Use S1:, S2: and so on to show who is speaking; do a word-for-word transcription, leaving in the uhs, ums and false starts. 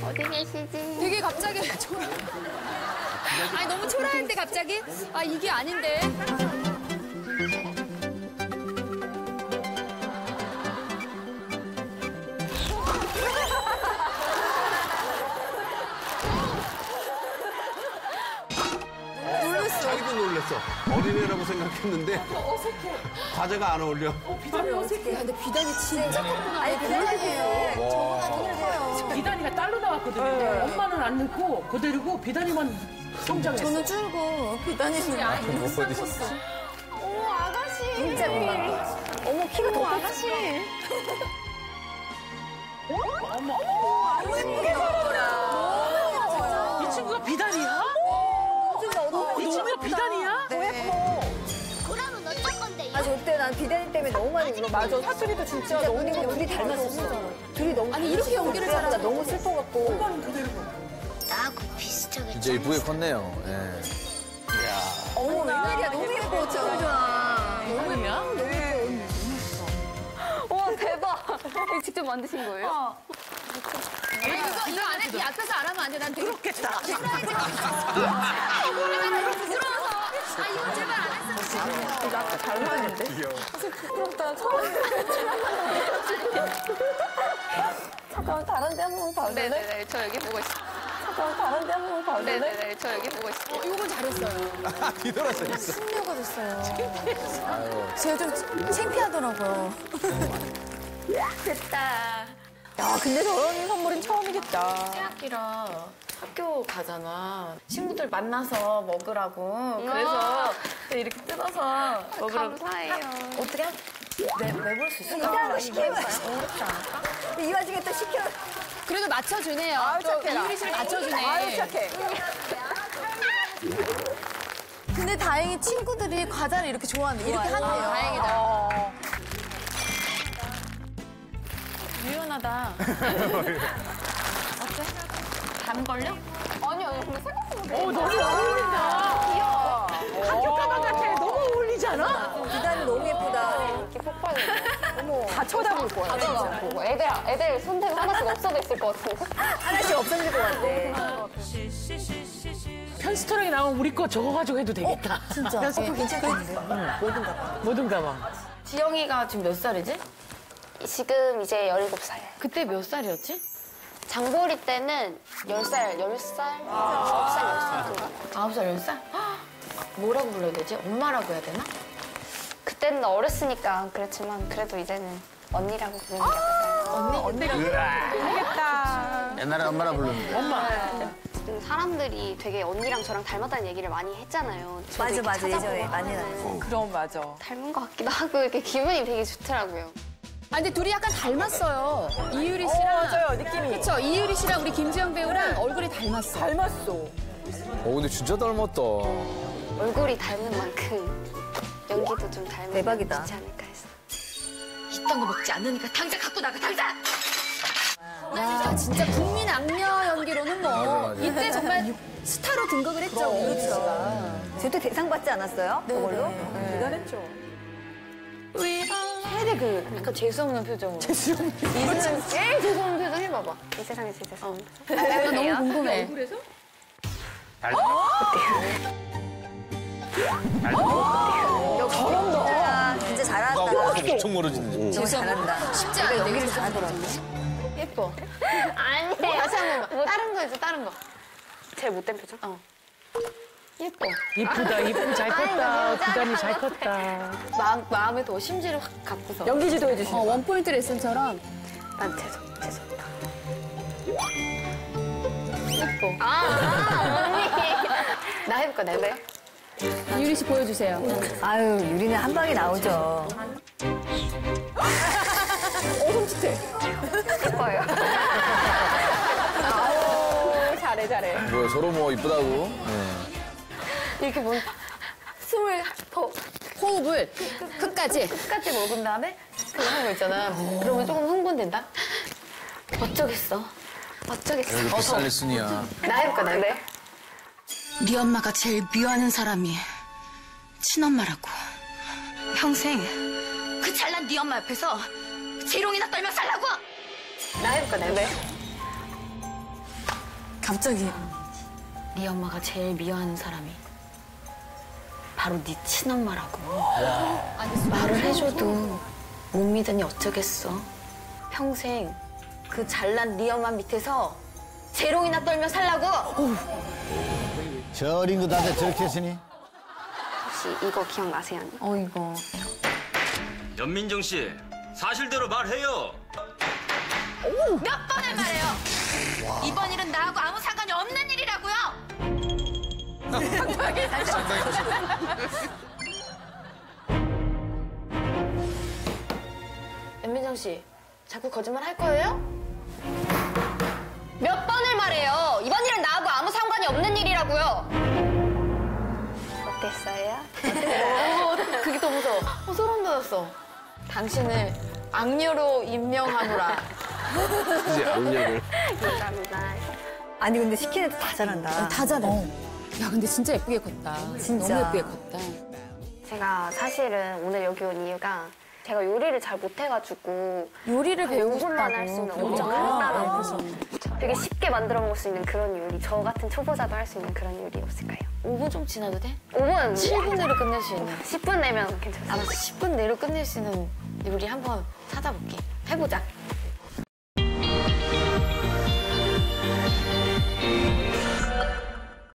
S1: 어디 계시지?
S2: 되게 갑자기 초라. 아니 너무 초라한데 갑자기? 아 이게 아닌데.
S3: 자기도 놀랐어. 어린애라고 생각했는데
S4: 어색해.
S3: 과자가 안 어울려.
S4: 어, 비단이 어색해.
S2: 근데 비단이 진짜 컸구나.
S5: 아니 비단이에요. 저보다 커요.
S4: 비단이가 딸로 나왔거든요. 근데 엄마는 안 넣고 그대로고 비단이만 성장했어.
S5: 저는 줄고 비단이는
S3: 못 버티겠어.
S5: 어머 아가씨. 진짜 어머 키가 더 아가씨.
S4: 어머,
S5: 너무 예쁘게 나왔더라.
S4: 이 친구가 비단이야? 어, 이 친구가 비단이야?
S5: 네.
S1: 그러면 어쩔 건데?
S5: 아, 그때 난 비단이 때문에 너무 많이 울어. 맞아, 사투리도 진짜 너무 둘이 닮았었어. 둘이 너무
S2: 아니 이렇게 연기를 잘하는
S5: 너무 슬퍼갖고.
S1: 나하고 비슷하게.
S6: 진짜 이쁘게 컸네요. 예.
S5: 어머 웬일이야, 너무 예뻐, 진짜 좋아.
S4: 비단이야?
S5: 와 대박. 이거 직접 만드신 거예요?
S2: 아니, 이거 이거 안 해. 이 앞에서 안 하면 안 돼. 난 되게
S4: 그렇겠다.
S2: 부끄러워서. 아 이거 제발 안 했으면.
S5: 나 아까 닮았는데? 부끄럽다, 처음. 잠깐만 다른 데 한 번 봐줄래?
S1: 네네네, 저 여기 보고 있어.
S5: 잠깐만 다른 데 한 번 봐줄래?
S1: 네네네, 저 여기 보고 있어.
S2: 어, 이건 잘했어요.
S3: 뒤돌아서 있어.
S5: 승려가 됐어요. 제가 좀 창피하더라고요.
S1: 됐다.
S5: 야, 근데 저런 선물은 처음이겠다.
S7: 새학기라 학교 가잖아. 친구들 만나서 먹으라고. 그래서 이렇게 뜯어서 먹으라고.
S1: 감사해요.
S7: 어떻게 하... 내, 내볼 수 있을까?
S5: 이상한 거 시키는 거야.
S7: 어렵지 않을까?
S5: 이 와중에 또 시켜.
S2: 그래도 맞춰주네요.
S5: 아유,
S2: 또
S5: 착해라.
S2: 이유리 씨를 맞춰주네.
S5: 아유, 착해. 근데 다행히 친구들이 과자를 이렇게 좋아하는 이렇게 하네요.
S2: 아, 다행이다.
S7: 유연하다. 어때? 단 걸려?
S5: 아니, 아니, 근데 생각보다
S4: 어, 너무 어울린다. 귀여워. 학교 가방 같아. 너무 어울리지 않아?
S5: 비단이 너무 예쁘다.
S1: 이렇게 폭발해.
S5: 어머, 다 쳐다볼 거야.
S1: 다 쳐다보고. 애들, 애들 손대고 하나씩 없어져 있을 것 같은데.
S5: 하나씩 없어질 것 같아.
S4: 편스토랑에 나온 우리 거 저거 가지고 해도 되겠다.
S5: 진짜. 어, 괜찮겠는데? 뭐든 가봐.
S4: 뭐든 가방.
S7: 지영이가 지금 몇 살이지?
S1: 지금 이제 열일곱 살.
S7: 그때 몇 살이었지?
S1: 장보리 때는 열 살, 열 살? 아홉 살, 열 살인가?
S7: 아홉 살, 열 살? 헉! 뭐라고 불러야 되지? 엄마라고 해야 되나?
S1: 그때는 어렸으니까 그렇지만 그래도 이제는 언니라고 부르는 게 어떨까요?
S7: 언니? 언니가
S6: 옛날에 엄마라 불렀는데.
S4: 엄마.
S1: 지금 사람들이 되게 언니랑 저랑 닮았다는 얘기를 많이 했잖아요. 저도
S5: 맞아,
S1: 이렇게
S5: 맞아.
S1: 찾아보고
S5: 예전에 많이
S1: 하면은
S5: 나왔어.
S7: 그럼 맞아.
S1: 닮은 것 같기도 하고 이렇게 기분이 되게 좋더라고요.
S2: 아 근데 둘이 약간 닮았어요. 이유리 씨랑.
S5: 맞아요, 느낌이.
S2: 그렇죠. 이유리 씨랑 우리 김지영 배우랑 얼굴이 닮았어.
S5: 닮았어.
S6: 어, 근데 진짜 닮았다.
S1: 얼굴이 닮은 만큼 연기도 좀 닮은
S5: 대박이다.
S1: 좋지 않을까 해서.
S7: 이딴 거 먹지 않으니까 당장 갖고 나가, 당장!
S2: 야 진짜 국민 악녀 연기로는 뭐
S6: 맞아, 맞아.
S2: 이때 정말 스타로 등극을 했죠. 이유리 씨가.
S5: 저때 대상 받지 않았어요? 그걸로? 대단했죠.
S7: 최대 그 약간 재수없는 표정으로.
S1: 이세상 제일 죄송한 표정 해봐봐. 이 세상에 제일 죄송한 표정.
S2: 나 너무 궁금해.
S7: 얼굴에서?
S5: 잘한다. 진짜 잘한다.
S6: 엄청 멀어지는데.
S5: 너무 잘한다.
S2: 쉽지 않은데 이유리 씨 잘하더라고.
S7: 예뻐.
S1: 아니에요.
S7: 다시 한 번만. 다른 거 해줘, 다른 거.
S1: 제일 못된 표정?
S7: 어. 예뻐.
S4: 이쁘다, 이쁘고 잘 컸다. 비단이 잘 컸다.
S7: 마음, 마음에 더 심지를 확 갖고서.
S5: 연기지도 해주시고.
S2: 어, 원포인트 레슨처럼.
S1: 난 죄송, 죄송합니다.
S7: 예뻐.
S1: 아, 아, 언니.
S7: 나 해볼까, 나 해볼까?
S2: 이유리 씨 보여주세요.
S5: 아유, 유리는 한 방에 나오죠. 오, 손짓해.
S1: 예뻐요.
S5: 아우, 잘해, 잘해.
S6: 뭐야, 서로 뭐 이쁘다고? 네.
S7: 이렇게 뭐, 숨을 더
S2: 호흡을 끝까지.
S7: 끝까지 먹은 다음에 그거 하는 거 있잖아. 그러면 조금 흥분된다? 어쩌겠어. 어쩌겠어.
S6: 왜 이렇게 쌀릴 순이야.
S7: 나 해볼까, 나 해볼까?
S8: 네 엄마가 제일 미워하는 사람이 친엄마라고. 평생 그 잘난 네 엄마 옆에서 재롱이나 떨며 살라고.
S7: 나 해볼까, 나 해볼까?
S2: 갑자기.
S7: 네 엄마가 제일 미워하는 사람이 바로 네 친엄마라고. 말을 해줘도 못 믿으니 어쩌겠어. 평생 그 잘난 네 엄마 밑에서 재롱이나 떨며 살라고.
S9: 저 어린 거 다들 저렇게 했으니?
S1: 혹시 이거 기억나세요?
S7: 어 이거.
S10: 연민정 씨, 사실대로 말해요.
S8: 몇 번을 말해요. 이번 일은 나하고 아무 상관이 없는 일이라고요.
S7: 연민정 씨, 자꾸 거짓말 할 거예요?
S1: 몇 번을 말해요. 이번 일은 나하고 아무 상관이 없는 일이라고요. 어땠어요?
S7: 어, 그게 더 무서워. 어, 소름 돋았어. 당신을 악녀로 임명하노라.
S3: 이제 악녀를.
S1: 감사합니다.
S5: 아니 근데 시키는 데 다 잘한다.
S2: 다 잘해. 야, 근데 진짜 예쁘게 컸다.
S5: 진짜.
S2: 너무 예쁘게 컸다.
S1: 제가 사실은 오늘 여기 온 이유가 제가 요리를 잘 못해가지고
S7: 요리를 배우고
S1: 오 분만
S7: 싶다고.
S1: 할 수 있는 엄청 간단한 되게 쉽게 만들어 먹을 수 있는 그런 요리, 저 같은 초보자도 할 수 있는 그런 요리 없을까요?
S7: 오 분 좀 지나도 돼?
S1: 오 분!
S7: 칠 분 내로 끝낼 수 있는.
S1: 십 분 내면 괜찮아요.
S7: 알았어, 십 분 내로 끝낼 수 있는 요리 한번 찾아볼게. 해보자.